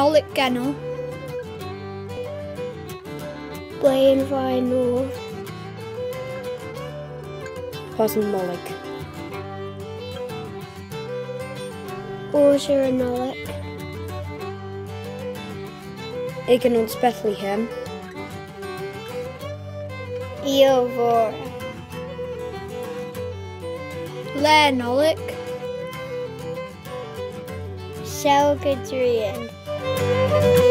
Nollick Genno. Blaen Vinor. Posan Nollick. Culture Nollick. Igan ons Bethlehem. Iovora. Laa Nollick. Selgadrian.